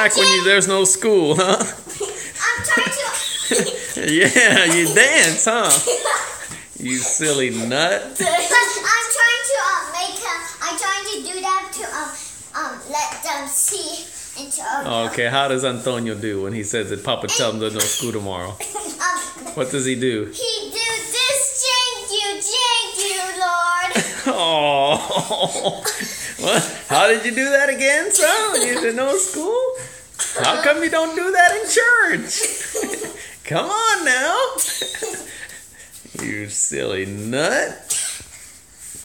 back when there's no school, huh? I'm trying to. Yeah, you dance, huh? You silly nut. I'm trying to make him. I'm trying to do that to let them see into. Okay, how does Antonio do when he says that Papa tells him there's no school tomorrow? What does he do? He do this, thank you, Lord. Oh, what? How did you do that again, son? You said no school? How come you don't do that in church? Come on now. You silly nut.